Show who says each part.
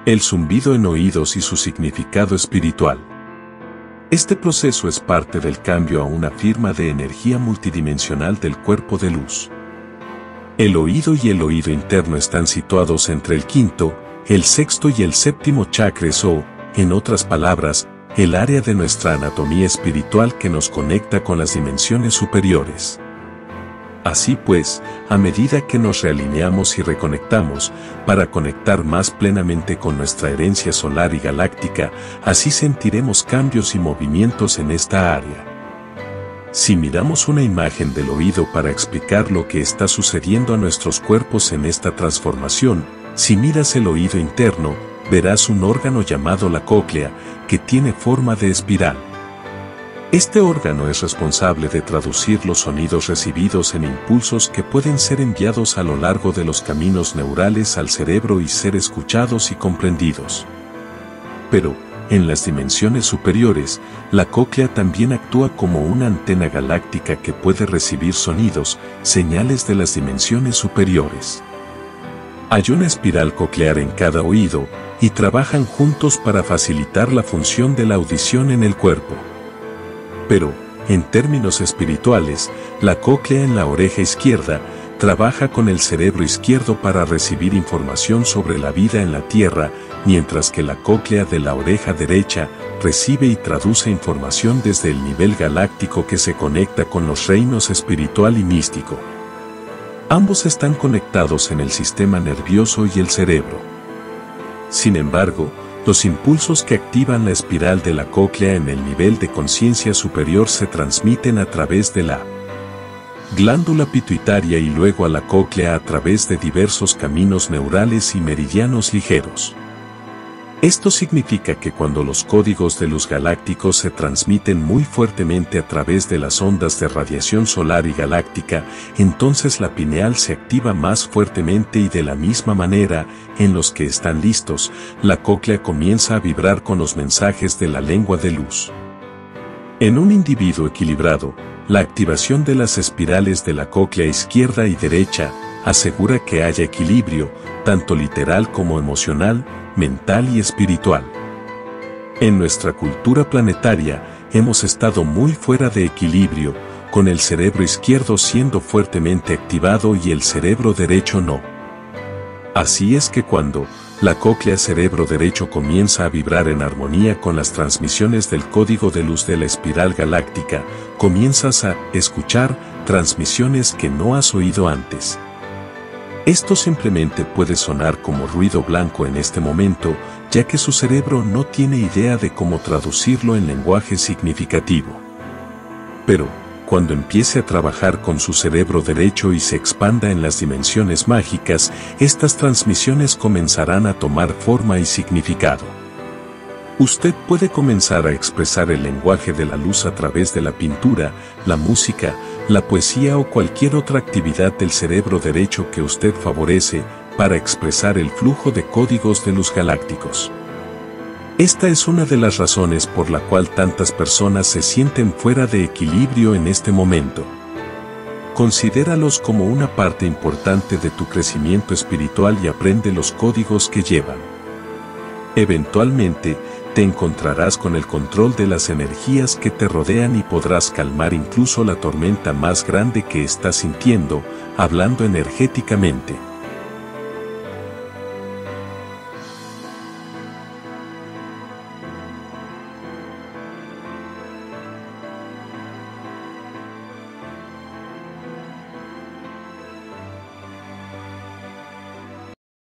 Speaker 1: El zumbido en oídos y su significado espiritual. Este proceso es parte del cambio a una firma de energía multidimensional del cuerpo de luz. El oído y el oído interno están situados entre el quinto, el sexto y el séptimo chakras o, en otras palabras, el área de nuestra anatomía espiritual que nos conecta con las dimensiones superiores. Así pues, a medida que nos realineamos y reconectamos, para conectar más plenamente con nuestra herencia solar y galáctica, así sentiremos cambios y movimientos en esta área. Si miramos una imagen del oído para explicar lo que está sucediendo a nuestros cuerpos en esta transformación, si miras el oído interno, verás un órgano llamado la cóclea, que tiene forma de espiral. Este órgano es responsable de traducir los sonidos recibidos en impulsos que pueden ser enviados a lo largo de los caminos neurales al cerebro y ser escuchados y comprendidos. Pero, en las dimensiones superiores, la cóclea también actúa como una antena galáctica que puede recibir sonidos, señales de las dimensiones superiores. Hay una espiral coclear en cada oído, y trabajan juntos para facilitar la función de la audición en el cuerpo. Pero, en términos espirituales, la cóclea en la oreja izquierda trabaja con el cerebro izquierdo para recibir información sobre la vida en la Tierra, mientras que la cóclea de la oreja derecha recibe y traduce información desde el nivel galáctico que se conecta con los reinos espiritual y místico. Ambos están conectados en el sistema nervioso y el cerebro. Sin embargo, los impulsos que activan la espiral de la cóclea en el nivel de conciencia superior se transmiten a través de la glándula pituitaria y luego a la cóclea a través de diversos caminos neurales y meridianos ligeros. Esto significa que cuando los códigos de luz galácticos se transmiten muy fuertemente a través de las ondas de radiación solar y galáctica, entonces la pineal se activa más fuertemente y de la misma manera, en los que están listos, la cóclea comienza a vibrar con los mensajes de la lengua de luz. En un individuo equilibrado, la activación de las espirales de la cóclea izquierda y derecha asegura que haya equilibrio, tanto literal como emocional, mental y espiritual. En nuestra cultura planetaria, hemos estado muy fuera de equilibrio, con el cerebro izquierdo siendo fuertemente activado y el cerebro derecho no. Así es que cuando la cóclea cerebro derecho comienza a vibrar en armonía con las transmisiones del código de luz de la espiral galáctica, comienzas a escuchar transmisiones que no has oído antes. Esto simplemente puede sonar como ruido blanco en este momento, ya que su cerebro no tiene idea de cómo traducirlo en lenguaje significativo. Pero, cuando empiece a trabajar con su cerebro derecho y se expanda en las dimensiones mágicas, estas transmisiones comenzarán a tomar forma y significado. Usted puede comenzar a expresar el lenguaje de la luz a través de la pintura, la música, la poesía o cualquier otra actividad del cerebro derecho que usted favorece para expresar el flujo de códigos de luz galácticos. Esta es una de las razones por la cual tantas personas se sienten fuera de equilibrio en este momento. Considéralos como una parte importante de tu crecimiento espiritual y aprende los códigos que llevan. Eventualmente, te encontrarás con el control de las energías que te rodean y podrás calmar incluso la tormenta más grande que estás sintiendo, hablando energéticamente.